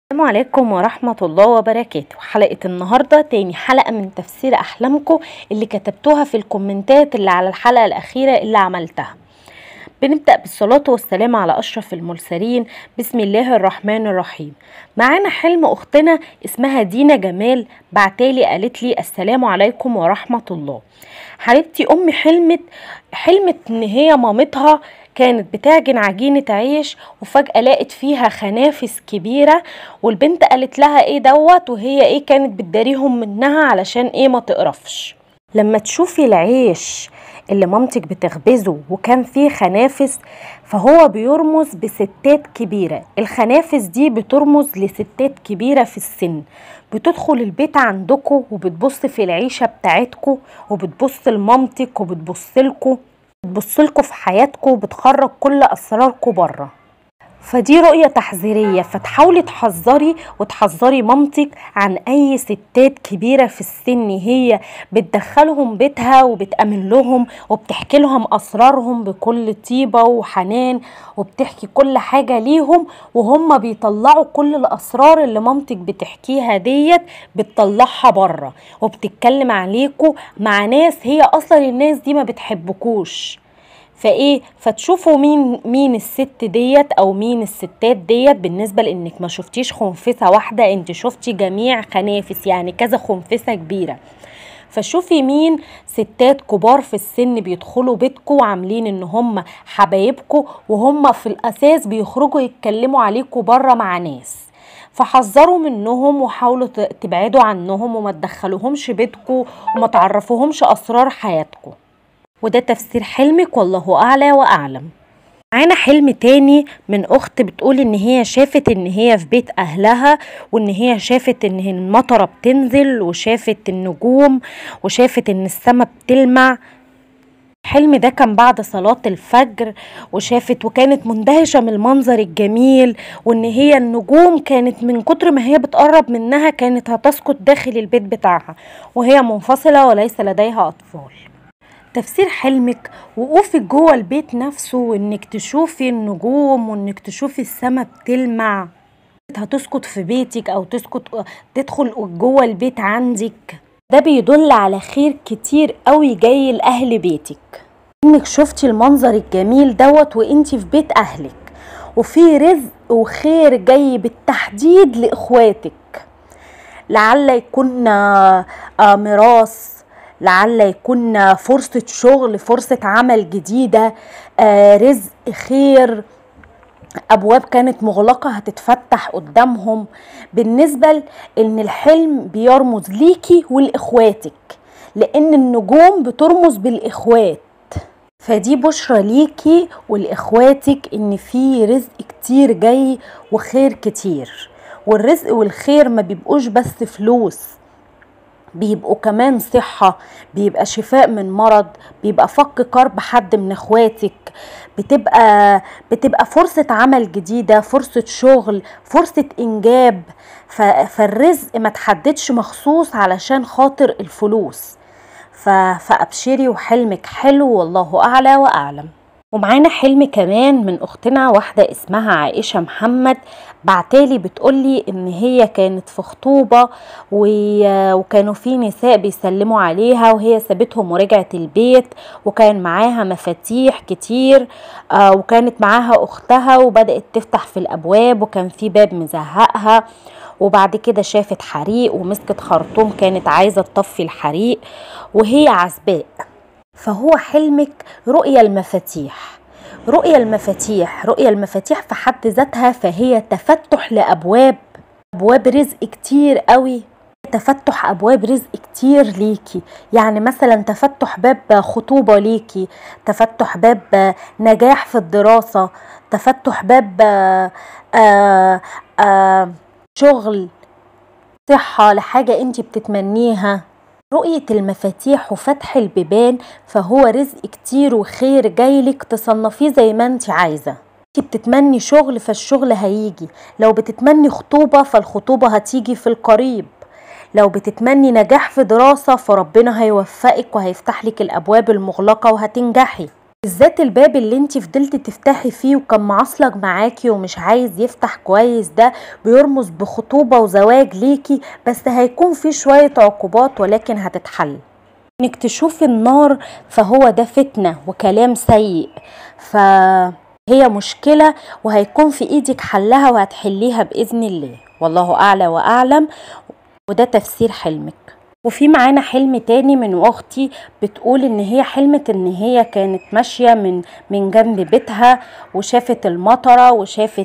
السلام عليكم ورحمة الله وبركاته. حلقة النهاردة تاني حلقة من تفسير أحلامكم اللي كتبتوها في الكومنتات اللي على الحلقة الأخيرة اللي عملتها. بنبدأ بالصلاة والسلام على أشرف المرسلين. بسم الله الرحمن الرحيم. معانا حلم أختنا اسمها دينا جمال، بعتالي قالت لي السلام عليكم ورحمة الله. حبيبتي أمي حلمت إن هي مامتها كانت بتعجن عجينة عيش، وفجأة لقت فيها خنافس كبيرة، والبنت قالت لها ايه دوت، وهي ايه كانت بتداريهم منها علشان ايه ما تقرفش. لما تشوفي العيش اللي مامتك بتخبزه وكان فيه خنافس، فهو بيرمز بستات كبيرة. الخنافس دي بترمز لستات كبيرة في السن، بتدخل البيت عندكم وبتبص في العيشة بتاعتكم، وبتبص لمامتك وبتبصلكوا في حياتكم، وبتخرج كل أسراركم بره. فدي رؤية تحذيرية، فتحاولي تحذري مامتك عن أي ستات كبيرة في السن هي بتدخلهم بيتها وبتأمن لهم وبتحكي لهم أسرارهم بكل طيبة وحنان، وبتحكي كل حاجة ليهم، وهم بيطلعوا كل الأسرار اللي مامتك بتحكيها ديت بتطلعها بره، وبتتكلم عليكم مع ناس هي أصلا الناس دي ما بتحبكوش. فتشوفوا مين الست ديت او مين الستات ديت. بالنسبه لانك ما شفتيش خنفسه واحده، انت شفتي جميع خنافس، يعني كذا خنفسه كبيره. فشوفي مين ستات كبار في السن بيدخلوا بيتكم وعاملين ان هم حبايبكم، وهم في الاساس بيخرجوا يتكلموا عليكم بره مع ناس. فحذروا منهم وحاولوا تبعدوا عنهم وما تدخلوهمش بيتكم وما تعرفوهمش اسرار حياتكم. وده تفسير حلمك، والله أعلى وأعلم. معانا حلم تاني من أخت بتقول إن هي شافت إن هي في بيت أهلها، وإن هي شافت إن المطرة بتنزل، وشافت النجوم، وشافت إن السماء بتلمع. الحلم ده كان بعد صلاة الفجر، وكانت مندهشة من المنظر الجميل، وإن هي النجوم كانت من كتر ما هي بتقرب منها كانت هتسقط داخل البيت بتاعها، وهي منفصلة وليس لديها أطفال. تفسير حلمك وقوفك جوه البيت نفسه، وانك تشوفي النجوم، وانك تشوفي السماء بتلمع، هتسقط في بيتك او تدخل جوه البيت عندك. ده بيدل على خير كتير قوي جاي لأهل بيتك، انك شفتي المنظر الجميل دوت وانتي في بيت اهلك، وفي رزق وخير جاي بالتحديد لإخواتك. لعل يكون ميراث، لعل يكون فرصة شغل، فرصة عمل جديدة، رزق خير، أبواب كانت مغلقة هتتفتح قدامهم. بالنسبة إن الحلم بيرمز ليكي ولإخواتك، لأن النجوم بترمز بالإخوات، فدي بشرة ليكي ولإخواتك إن في رزق كتير جاي وخير كتير. والرزق والخير ما بيبقوش بس فلوس، بيبقوا كمان صحة، بيبقى شفاء من مرض، بيبقى فك كرب حد من اخواتك، بتبقى فرصة عمل جديدة، فرصة شغل، فرصة انجاب. فالرزق ما تحددش مخصوص علشان خاطر الفلوس. فابشري وحلمك حلو، والله اعلى واعلم. ومعانا حلم كمان من اختنا واحدة اسمها عائشة محمد، بعتالي بتقولي ان هي كانت في خطوبة وكانوا في نساء بيسلموا عليها، وهي سابتهم ورجعت البيت، وكان معاها مفاتيح كتير، وكانت معاها اختها، وبدأت تفتح في الابواب وكان في باب مزهقها، وبعد كده شافت حريق ومسكت خرطوم كانت عايزة تطفي الحريق وهي عزباء. فهو حلمك رؤية المفاتيح في حد ذاتها، فهي تفتح لأبواب رزق كتير قوي، تفتح أبواب رزق كتير ليكي. يعني مثلا تفتح باب خطوبة ليكي، تفتح باب نجاح في الدراسة، تفتح باب شغل، صحة لحاجة انت بتتمنيها. رؤية المفاتيح وفتح البيبان فهو رزق كتير وخير جايلك، تصنفيه زي ما انت عايزة. انت بتتمني شغل فالشغل هيجي، لو بتتمني خطوبة فالخطوبة هتيجي في القريب، لو بتتمني نجاح في دراسة فربنا هيوفقك وهيفتح لك الأبواب المغلقة وهتنجحي. بالذات الباب اللي انتي فضلتي تفتحي فيه وكان معصلج معاكي ومش عايز يفتح كويس، ده بيرمز بخطوبة وزواج ليكي، بس هيكون فيه شوية عقوبات ولكن هتتحل. انك تشوفي النار فهو ده فتنة وكلام سيء، فهي مشكلة وهيكون في ايدك حلها وهتحليها بإذن الله، والله أعلى وأعلم. وده تفسير حلمك. وفي معانا حلم تاني من اختي، بتقول ان هي حلمت ان هي كانت ماشية من جنب بيتها وشافت المطرة وشافت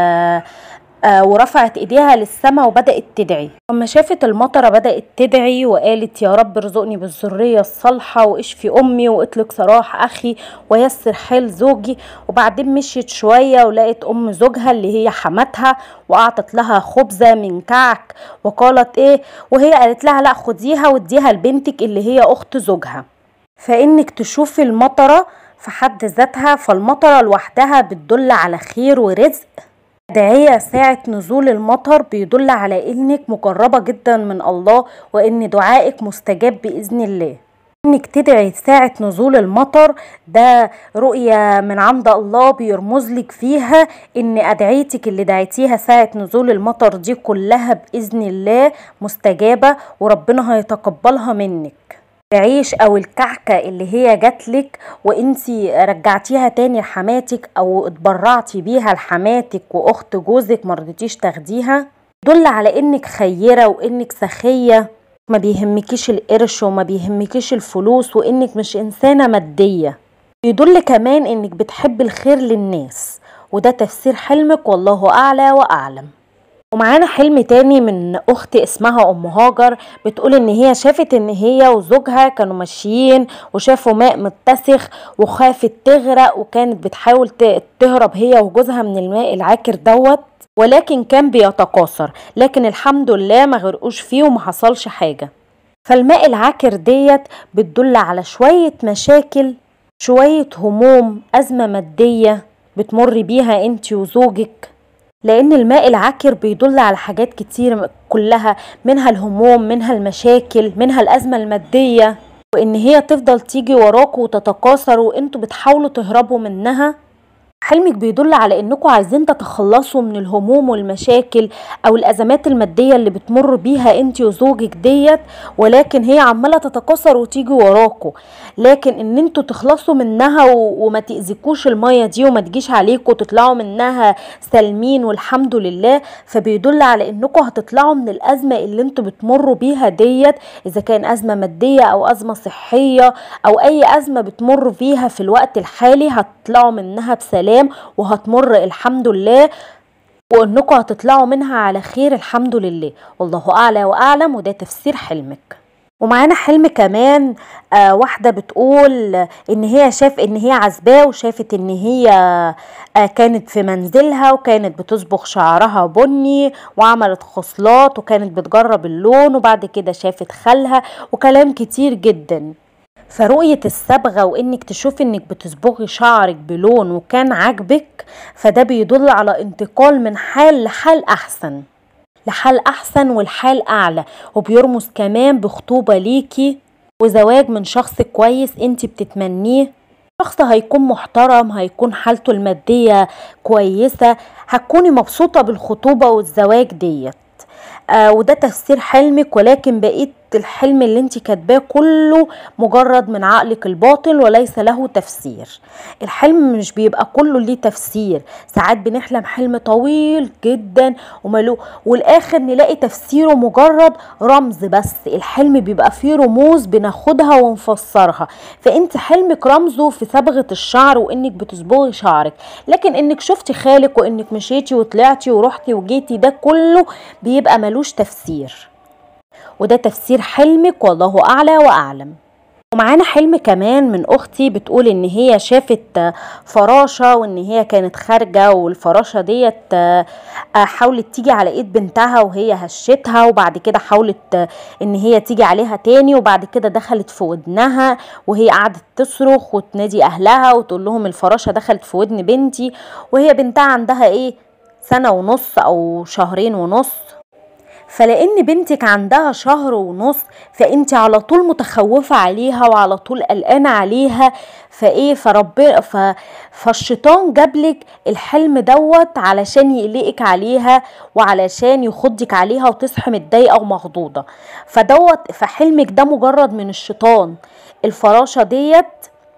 ورفعت ايديها للسماء وبدأت تدعي. لما شافت المطرة بدأت تدعي وقالت يا رب ارزقني بالذرية الصالحة واشفي امي واطلق سراح اخي ويسر حال زوجي. وبعدين مشيت شوية ولقيت ام زوجها اللي هي حماتها واعطت لها خبزة من كعك وقالت ايه، وهي قالت لها لا خديها واديها لبنتك اللي هي اخت زوجها. فانك تشوفي المطرة في حد ذاتها، فالمطرة لوحدها بتدل على خير ورزق. أدعية ساعة نزول المطر بيدل على إنك مقربة جدا من الله وإن دعائك مستجاب بإذن الله. إنك تدعي ساعة نزول المطر ده رؤية من عند الله بيرمزلك فيها إن أدعيتك اللي دعيتيها ساعة نزول المطر دي كلها بإذن الله مستجابة وربنا هيتقبلها منك. العيش او الكعكة اللي هي جاتلك وانتي رجعتيها تاني لحماتك او اتبرعتي بيها لحماتك واخت جوزك مرضتيش تاخديها، دل على انك خيرة وانك سخية، ما بيهمكيش القرش وما بيهمكيش الفلوس وانك مش انسانة مادية. يدل كمان انك بتحب الخير للناس. وده تفسير حلمك والله اعلى واعلم. ومعانا حلم تاني من اخت اسمها ام هاجر، بتقول ان هي شافت ان هي وزوجها كانوا ماشيين وشافوا ماء متسخ وخافت تغرق وكانت بتحاول تهرب هي وجوزها من الماء العاكر دوت، ولكن كان بيتكاثر، لكن الحمد لله ما غرقوش فيه وما حصلش حاجة. فالماء العاكر ديت بتدل على شوية مشاكل، شوية هموم، أزمة مادية بتمر بيها انت وزوجك، لان الماء العكر بيدل على حاجات كتير كلها، منها الهموم، منها المشاكل، منها الازمة المادية، وان هي تفضل تيجي وراكوا وتتكاثر وانتوا بتحاولوا تهربوا منها. حلمك بيدل على انكم عايزين تتخلصوا من الهموم والمشاكل او الازمات المادية اللي بتمر بيها انت وزوجك ديت، ولكن هي عمالة تتكاثر وتيجي وراكوا، لكن ان انتوا تخلصوا منها وما تأذيكوش المية دي وما تجيش عليكوا تطلعوا منها سالمين والحمد لله. فبيدل على انكم هتطلعوا من الازمة اللي انتوا بتمروا بيها ديت، اذا كان ازمة مادية او ازمة صحية او اي ازمة بتمروا فيها في الوقت الحالي، هتطلعوا منها بسلام وهتمر الحمد لله، وانكم هتطلعوا منها على خير الحمد لله، والله اعلى واعلم. وده تفسير حلمك. ومعانا حلم كمان واحدة بتقول ان هي شاف ان هي عزباه وشافت ان هي كانت في منزلها وكانت بتصبغ شعرها بني وعملت خصلات وكانت بتجرب اللون، وبعد كده شافت خالها وكلام كتير جدا. فرؤية الصبغة وانك تشوفي انك بتصبغي شعرك بلون وكان عاجبك، فده بيدل على انتقال من حال لحال احسن، لحال احسن والحال اعلى، وبيرمز كمان بخطوبة ليكي وزواج من شخص كويس انت بتتمنيه، شخص هيكون محترم، هيكون حالته المادية كويسة، هتكوني مبسوطة بالخطوبة والزواج ديت. وده تفسير حلمك، ولكن بقيت الحلم اللي انت كاتباه كله مجرد من عقلك الباطن وليس له تفسير. الحلم مش بيبقى كله ليه تفسير، ساعات بنحلم حلم طويل جدا وملو والاخر نلاقي تفسيره مجرد رمز بس. الحلم بيبقى فيه رموز بناخدها ونفسرها، فانت حلمك رمزه في صبغة الشعر وانك بتصبغي شعرك، لكن انك شفتي خالك وانك مشيتي وطلعتي ورحتي وجيتي ده كله بيبقى ملوش تفسير. وده تفسير حلمك والله أعلى وأعلم. ومعانا حلم كمان من أختي بتقول إن هي شافت فراشة وإن هي كانت خارجة والفراشة ديت حاولت تيجي على إيد بنتها وهي هشتها، وبعد كده حاولت إن هي تيجي عليها تاني، وبعد كده دخلت في ودنها وهي قعدت تصرخ وتنادي أهلها وتقول لهم الفراشة دخلت في ودن بنتي، وهي بنتها عندها 1.5 سنة أو 2.5 شهر. فلان بنتك عندها شهر ونص، فانت على طول متخوفة عليها وعلى طول قلقانة عليها. فالشيطان جابلك الحلم دوت علشان يقلقك عليها وعلشان يخضك عليها وتصحي متضايقة ومخضوضة. فحلمك ده مجرد من الشيطان. الفراشة ديت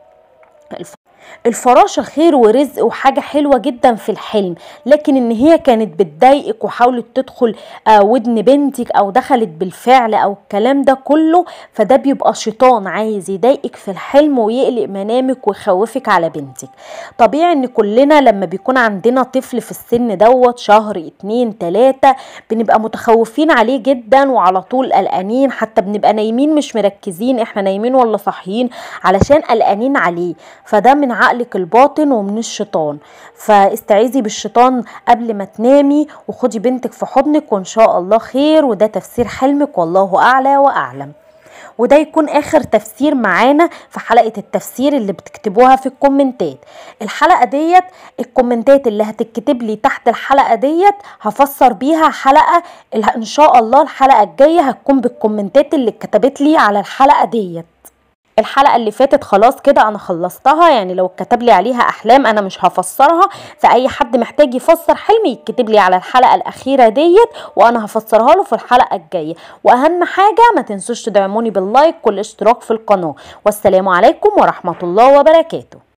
الفراشة خير ورزق وحاجة حلوة جدا في الحلم، لكن ان هي كانت بتضايقك وحاولت تدخل ودن بنتك او دخلت بالفعل او الكلام ده كله، فده بيبقى شيطان عايز يضايقك في الحلم ويقلق منامك ويخوفك على بنتك. طبيعي ان كلنا لما بيكون عندنا طفل في السن دوت شهر 2 3 بنبقى متخوفين عليه جدا وعلى طول قلقانين، حتى بنبقى نايمين مش مركزين احنا نايمين ولا صاحيين علشان قلقانين عليه. فده من عقلك الباطن ومن الشيطان. فاستعيذي بالشيطان قبل ما تنامي وخدي بنتك في حضنك وان شاء الله خير. وده تفسير حلمك والله اعلى واعلم. وده يكون اخر تفسير معانا في حلقة التفسير اللي بتكتبوها في الكومنتات. الحلقة ديت الكومنتات اللي هتكتب لي تحت الحلقة ديت هفسر بيها حلقة ان شاء الله. الحلقة الجاية هتكون بالكومنتات اللي اتكتبت لي على الحلقة ديت. الحلقة اللي فاتت خلاص كده انا خلصتها، يعني لو اتكتب لي عليها احلام انا مش هفسرها. فاي حد محتاج يفسر حلم يكتب لي على الحلقة الاخيرة ديت وانا هفسرها له في الحلقة الجاية. واهم حاجة ما تنسوش تدعموني باللايك والاشتراك في القناة. والسلام عليكم ورحمة الله وبركاته.